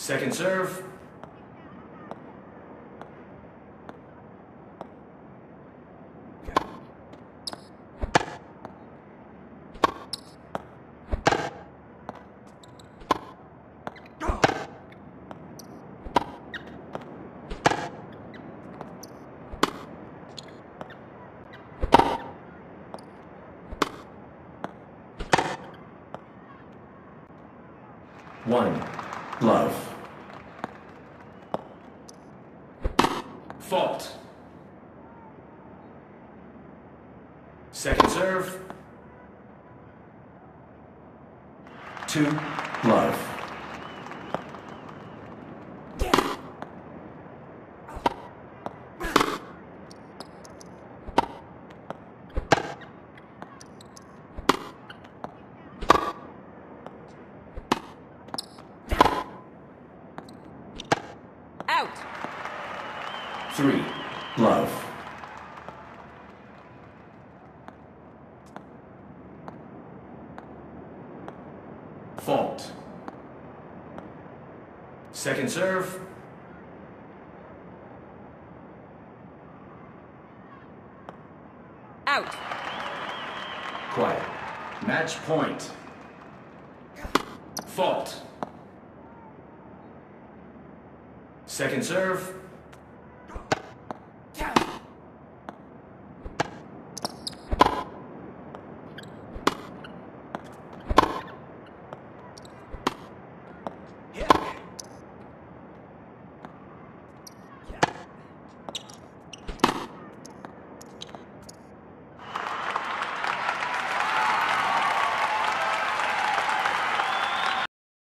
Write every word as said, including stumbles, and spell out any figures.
Second serve. One. Love. Fault. Second serve. Two. Love. Out. Three. Love. Fault. Second serve. Out. Quiet. Match point. Fault. Second serve.